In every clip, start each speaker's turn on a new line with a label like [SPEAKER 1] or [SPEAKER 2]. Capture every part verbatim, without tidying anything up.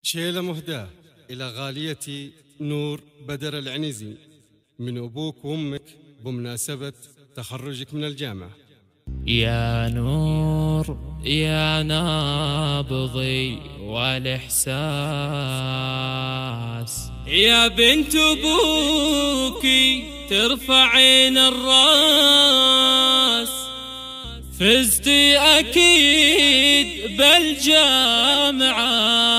[SPEAKER 1] شيلة مهداة إلى غاليتي نور بدر العنزي من أبوك وأمك بمناسبة تخرجك من الجامعة.
[SPEAKER 2] يا نور يا نابضي والإحساس، يا بنت أبوكي ترفعين الراس، فزتي أكيد بالجامعة،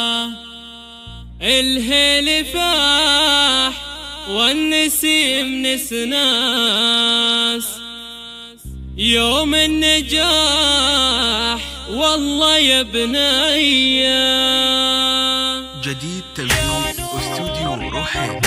[SPEAKER 2] الهيل فاح والنسيم نسناس، يوم النجاح والله يا بنية.
[SPEAKER 3] جديد تلفزيون واستوديو روحين.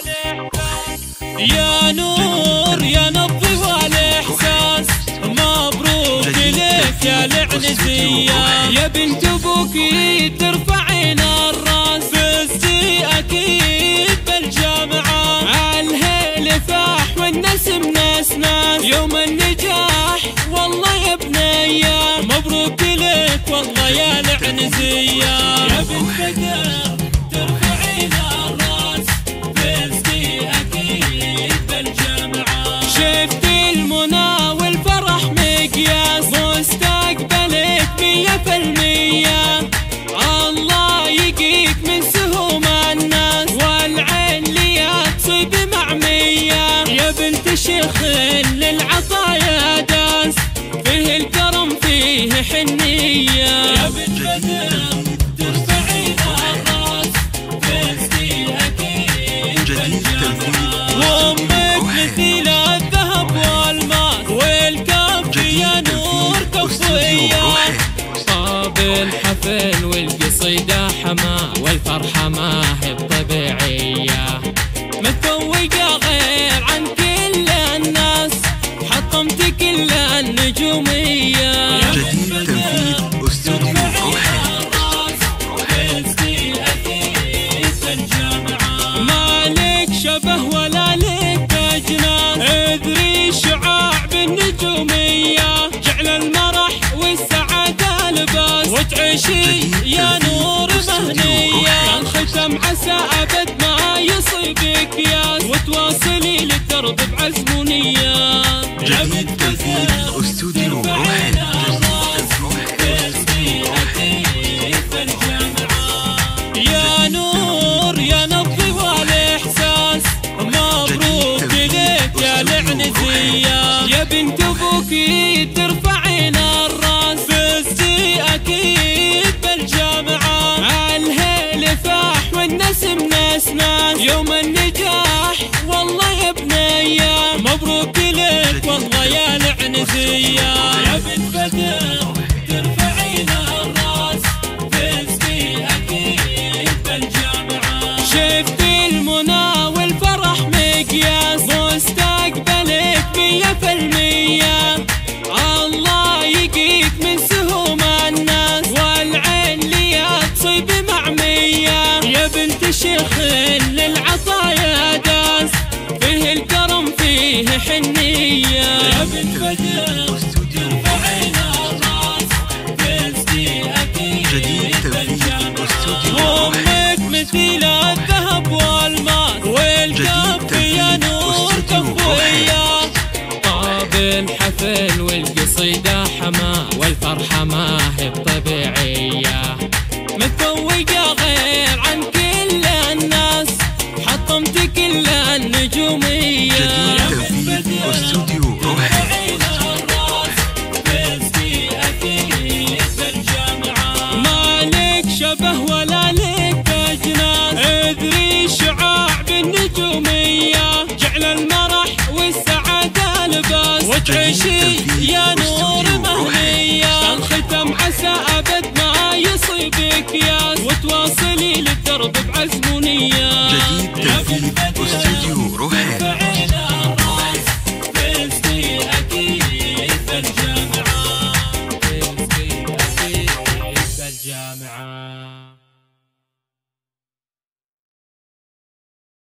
[SPEAKER 2] يا نور يا نبضي والإحساس، مبروك لك يا العنزية، يا بنت أبوكي ترفعين الراس، فزتي أكيد بالجامعة، عالهيل فاح والنسم نسناس، يوم النجاح والله يا بنية، مبروك لك والله يا العنزية، يا بنت بدر ترفعين الراس، فزتي أكيد بالجامعة، شفتي المنى والفرح مقياس، مستقبلك مية في المية، الله يقيك من سهوم الناس، والعين لي تصيب معمية، يا بنت شيخ للعطايا داس، فيه الكرم فيه حنية، يا بنت بدر ترفعين الراس، فزتي أكيد بالجامعة، وأمك مثيل الذهب والماس، والكف يا نور كفية، طاب الحفل والقصيدة حما، والفرحة ما هي طبيعية، متفوقة غير عن كل الناس، حطمت كل النجومية،
[SPEAKER 3] جديد تنفيذ واستوديو روحين.
[SPEAKER 2] مالك شبه ولا لك أجناس، اذري شعاع بالنجومية، جعل المرح والسعادة لباس، وتعيشي يا نور مهنية، الختم عسى أبد ما يصيبك ياس، وتواصلي للدرب بعزم ونية،
[SPEAKER 3] جديد تنفيذ واستوديو روحين.
[SPEAKER 2] يا نور يا نبضي والإحساس، مبروك لك يا العنزية، يا بنت أبوكي ترفعين الراس، فزتي أكيد بالجامعة، عالهيل فاح والنسم نسناس، يوم النجاح والله يا بنية، مبروك لك والله يا العنزية، يا بنت بدر ترفعين الراس، فزتي أكيد بالجامعة، شفتي المنى والفرح مقياس، مستقبلك مية في المية، الله يقيك من سهوم الناس، والعين لي تصيب معمية، يا بنت شيخ للعطايا داس، فيه الكرم فيه حنية، يا بنت بدر ترفعين الراس، فزتي أكيد بالجامعة، وأمك مثيل الذهب والماس، والكف يا نور كفية، طاب الحفل والقصيدة حما، والفرحة ما هي طبيعية، متفوقة غير عن كل الناس، حطمت كل النجومية،
[SPEAKER 3] جديد تنفيذ واستوديو روحين.
[SPEAKER 2] مالك شبه ولا لك أجناس، اذري شعاع بالنجومية، جعل المرح والسعادة لباس، وتعيشي يا نور مهنية، الختم عسى أبد ما يصيبك ياس، وتواصلي للدرب بعزم ونية،
[SPEAKER 3] جديد تنفيذ واستوديو